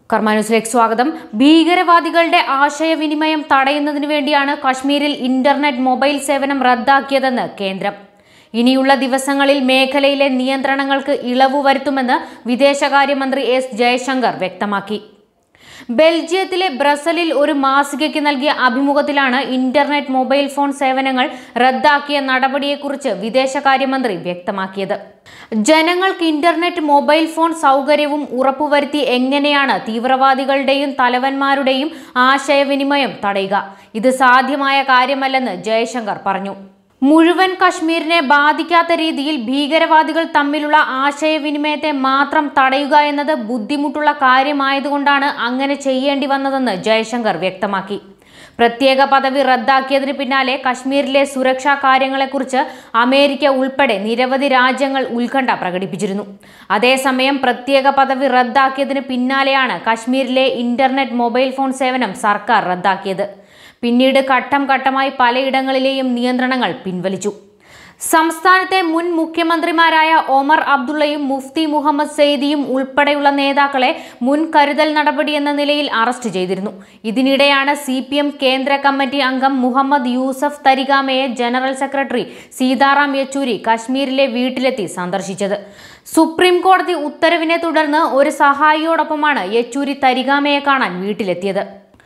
കർമ്മ ന്യൂസിലേക്ക് സ്വാഗതം. ഭീകരവാദികളുടെ ആശയവിനിമയം തടയുന്നതിനു വേണ്ടിയാണ് കശ്മീരിൽ ഇന്റർനെറ്റ് മൊബൈൽ സേവനം റദ്ദാക്കിയതെന്ന് കേന്ദ്രം. ഇനിയുള്ള ദിവസങ്ങളിൽ മേഖലയിലെ നിയന്ത്രണങ്ങൾക്ക് ഇളവ് വരുത്തുമെന്ന് വിദേശകാര്യമന്ത്രി എസ് ജയശങ്കർ വ്യക്തമാക്കി. ബെൽജിയത്തിലെ ബ്രസലിൽ ഒരു മാസികയ്ക്ക് നൽകിയ അഭിമുഖത്തിലാണ് ഇന്റർനെറ്റ് മൊബൈൽ ഫോൺ സേവനങ്ങൾ റദ്ദാക്കിയ നടപടിയെക്കുറിച്ച് വിദേശകാര്യമന്ത്രി വ്യക്തമാക്കിയത്. ജനങ്ങൾക്ക് ഇന്റർനെറ്റ് മൊബൈൽ ഫോൺ സൗകര്യവും ഉറപ്പുവരുത്തി എങ്ങനെയാണ് തീവ്രവാദികളുടെയും തലവന്മാരുടെയും ആശയവിനിമയം തടയുക? ഇത് സാധ്യമായ കാര്യമല്ലെന്ന് ജയശങ്കർ പറഞ്ഞു. മുഴുവൻ കശ്മീരിനെ ബാധിക്കാത്ത രീതിയിൽ ഭീകരവാദികൾ തമ്മിലുള്ള ആശയവിനിമയത്തെ മാത്രം തടയുക എന്നത് ബുദ്ധിമുട്ടുള്ള കാര്യമായതുകൊണ്ടാണ് അങ്ങനെ ചെയ്യേണ്ടി വന്നതെന്ന് ജയശങ്കർ വ്യക്തമാക്കി. പ്രത്യേക പദവി റദ്ദാക്കിയതിന് പിന്നാലെ കശ്മീരിലെ സുരക്ഷാ കാര്യങ്ങളെക്കുറിച്ച് അമേരിക്ക ഉൾപ്പെടെ നിരവധി രാജ്യങ്ങൾ ഉത്കണ്ഠ പ്രകടിപ്പിച്ചിരുന്നു. അതേസമയം പ്രത്യേക പദവി റദ്ദാക്കിയതിന് പിന്നാലെയാണ് കശ്മീരിലെ ഇന്റർനെറ്റ് മൊബൈൽ ഫോൺ സേവനം സർക്കാർ റദ്ദാക്കിയത്. പിന്നീട് ഘട്ടം ഘട്ടമായി പലയിടങ്ങളിലെയും നിയന്ത്രണങ്ങൾ പിൻവലിച്ചു. സംസ്ഥാനത്തെ മുൻ മുഖ്യമന്ത്രിമാരായ ഒമർ അബ്ദുള്ളയും മുഫ്തി മുഹമ്മദ് സെയ്ദിയും ഉൾപ്പെടെയുള്ള നേതാക്കളെ മുൻകരുതൽ നടപടി എന്ന നിലയിൽ അറസ്റ്റ് ചെയ്തിരുന്നു. ഇതിനിടെയാണ് CPM കേന്ദ്ര കമ്മിറ്റി അംഗം മുഹമ്മദ് യൂസഫ് തരിഗാമയെ ജനറൽ സെക്രട്ടറി സീതാറാം യെച്ചൂരി കശ്മീരിലെ വീട്ടിലെത്തി സന്ദർശിച്ചത്. സുപ്രീം കോടതി ഉത്തരവിനെ തുടർന്ന് ഒരു സഹായിയോടൊപ്പമാണ് യെച്ചൂരി തരിഗാമയെ കാണാൻ വീട്ടിലെത്തിയത്.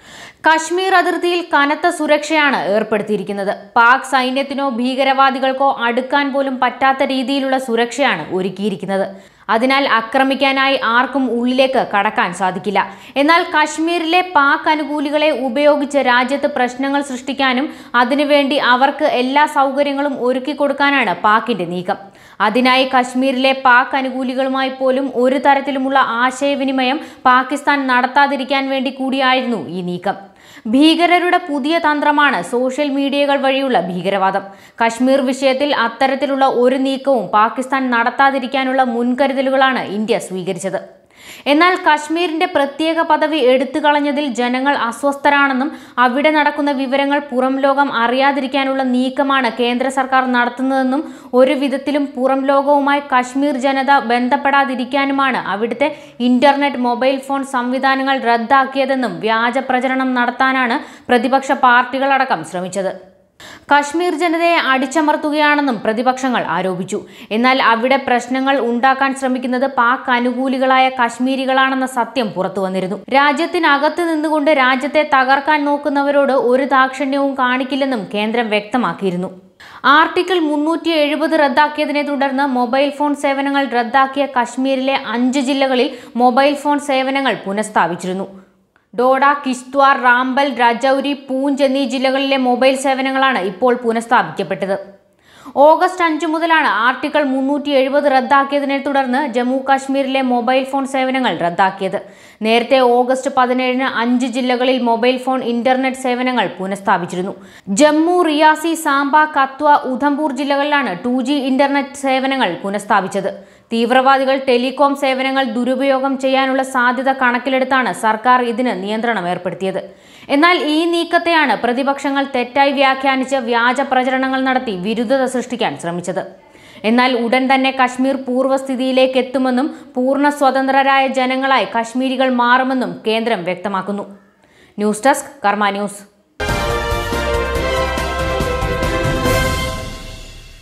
കശ്മീർ അതിർത്തിയിൽ കനത്ത സുരക്ഷയാണ് ഏർപ്പെടുത്തിയിരിക്കുന്നത്. പാക് സൈന്യത്തിനോ ഭീകരവാദികൾക്കോ അടുക്കാൻ പോലും പറ്റാത്ത രീതിയിലുള്ള സുരക്ഷയാണ് ഒരുക്കിയിരിക്കുന്നത്. അതിനാൽ ആക്രമിക്കാനായി ആർക്കും ഉള്ളിലേക്ക് കടക്കാൻ സാധിക്കില്ല. എന്നാൽ കശ്മീരിലെ പാക് അനുകൂലികളെ ഉപയോഗിച്ച് രാജ്യത്ത് പ്രശ്നങ്ങൾ സൃഷ്ടിക്കാനും അതിനുവേണ്ടി അവർക്ക് എല്ലാ സൗകര്യങ്ങളും ഒരുക്കി കൊടുക്കാനാണ് പാകിന്റെ നീക്കം. അതിനായി കശ്മീരിലെ പാക് അനുകൂലികളുമായി പോലും ഒരു തരത്തിലുമുള്ള ആശയവിനിമയം പാകിസ്ഥാൻ നടത്താതിരിക്കാൻ വേണ്ടി കൂടിയായിരുന്നു ഈ നീക്കം. ഭീകരരുടെ പുതിയ തന്ത്രമാണ് സോഷ്യൽ മീഡിയകൾ വഴിയുള്ള ഭീകരവാദം. കശ്മീർ വിഷയത്തിൽ അത്തരത്തിലുള്ള ഒരു നീക്കവും പാകിസ്ഥാൻ നടത്താതിരിക്കാനുള്ള മുൻകരുതലുകളാണ് ഇന്ത്യ സ്വീകരിച്ചത്. എന്നാൽ കശ്മീരിന്റെ പ്രത്യേക പദവി എടുത്തു കളഞ്ഞതിൽ ജനങ്ങൾ അസ്വസ്ഥരാണെന്നും അവിടെ നടക്കുന്ന വിവരങ്ങൾ പുറം ലോകം അറിയാതിരിക്കാനുള്ള നീക്കമാണ് കേന്ദ്ര സർക്കാർ നടത്തുന്നതെന്നും ഒരു വിധത്തിലും പുറം ലോകവുമായി കശ്മീർ ജനത ബന്ധപ്പെടാതിരിക്കാനുമാണ് അവിടുത്തെ ഇന്റർനെറ്റ് മൊബൈൽ ഫോൺ സംവിധാനങ്ങൾ റദ്ദാക്കിയതെന്നും വ്യാജ പ്രചരണം നടത്താനാണ് പ്രതിപക്ഷ പാർട്ടികളടക്കം ശ്രമിച്ചത്. കശ്മീർ ജനതയെ അടിച്ചമർത്തുകയാണെന്നും പ്രതിപക്ഷങ്ങൾ ആരോപിച്ചു. എന്നാൽ അവിടെ പ്രശ്നങ്ങൾ ഉണ്ടാക്കാൻ ശ്രമിക്കുന്നത് പാക് അനുകൂലികളായ കശ്മീരികളാണെന്ന സത്യം പുറത്തു വന്നിരുന്നു. രാജ്യത്തിനകത്ത് നിന്നുകൊണ്ട് രാജ്യത്തെ തകർക്കാൻ നോക്കുന്നവരോട് ഒരു ദാക്ഷിണ്യവും കാണിക്കില്ലെന്നും കേന്ദ്രം വ്യക്തമാക്കിയിരുന്നു. ആർട്ടിക്കിൾ 370 റദ്ദാക്കിയതിനെ തുടർന്ന് മൊബൈൽ ഫോൺ സേവനങ്ങൾ റദ്ദാക്കിയ കശ്മീരിലെ 5 ജില്ലകളിൽ മൊബൈൽ ഫോൺ സേവനങ്ങൾ പുനഃസ്ഥാപിച്ചിരുന്നു. ഡോഡ, കിശ്ത്വാർ, റാംബൽ, രജൌരി, പൂഞ്ച് എന്നീ ജില്ലകളിലെ മൊബൈൽ സേവനങ്ങളാണ് ഇപ്പോൾ പുനഃസ്ഥാപിക്കപ്പെട്ടത്. ഓഗസ്റ്റ് 5 മുതലാണ് ആർട്ടിക്കിൾ 370 റദ്ദാക്കിയതിനെ തുടർന്ന് ജമ്മു കാശ്മീരിലെ മൊബൈൽ ഫോൺ സേവനങ്ങൾ റദ്ദാക്കിയത്. നേരത്തെ ഓഗസ്റ്റ് 17-ന് 5 ജില്ലകളിൽ മൊബൈൽ ഫോൺ ഇന്റർനെറ്റ് സേവനങ്ങൾ പുനഃസ്ഥാപിച്ചിരുന്നു. ജമ്മു, റിയാസി, സാംബ, കത്വ, ഉധംപൂർ ജില്ലകളിലാണ് 2G ഇന്റർനെറ്റ് സേവനങ്ങൾ പുനഃസ്ഥാപിച്ചത്. തീവ്രവാദികൾ ടെലികോം സേവനങ്ങൾ ദുരുപയോഗം ചെയ്യാനുള്ള സാധ്യത കണക്കിലെടുത്താണ് സർക്കാർ ഇതിന് നിയന്ത്രണം ഏർപ്പെടുത്തിയത്. എന്നാൽ ഈ നീക്കത്തെയാണ് പ്രതിപക്ഷങ്ങൾ തെറ്റായി വ്യാഖ്യാനിച്ച് വ്യാജ പ്രചരണങ്ങൾ നടത്തി വിരുദ്ധത സൃഷ്ടിക്കാൻ ശ്രമിച്ചത്. എന്നാൽ ഉടൻ തന്നെ കശ്മീർ പൂർവ്വസ്ഥിതിയിലേക്ക് എത്തുമെന്നും പൂർണ്ണ സ്വതന്ത്രരായ ജനങ്ങളായി കശ്മീരികൾ മാറുമെന്നും കേന്ദ്രം വ്യക്തമാക്കുന്നു. News desk Karma news.